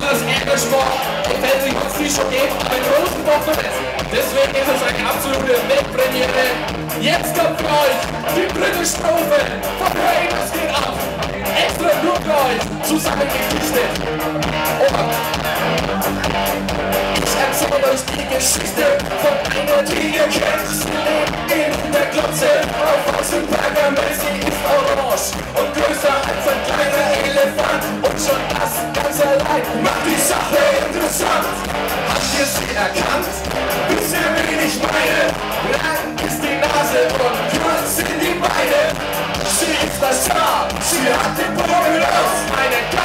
das Engagement gefällt sich uns nicht schon geht, aber großen Bock ist. Deswegen ist es eine absolute Weltpremiere. Jetzt kommt für euch die dritte Strophe von Hey, das geht ab. Extra nur für euch zusammengedichtet. Ich erzähle euch die Geschichte von einer, die ihr kennt. Sie lebt in der Glotze auf weißem Pergament. Sie ist orange und größer als ein kleiner Elefant. Und schon das ganz allein macht die Sache interessant. Habt ihr sie erkannt? Wisst ihr, wen ich meine? Lang ist die Nase und kurz sind die Beine. Sie ist das Haar, sie hat den Bogen aus. Eine